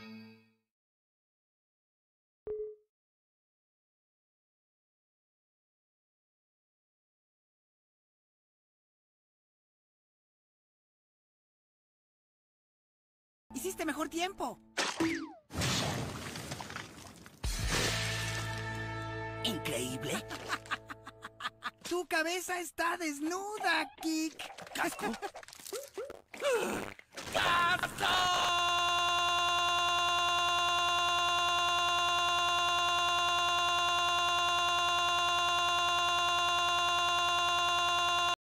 ¡Hiciste mejor tiempo! Increíble. ¡Tu cabeza está desnuda, Kik! ¿Casco? ¡Casco!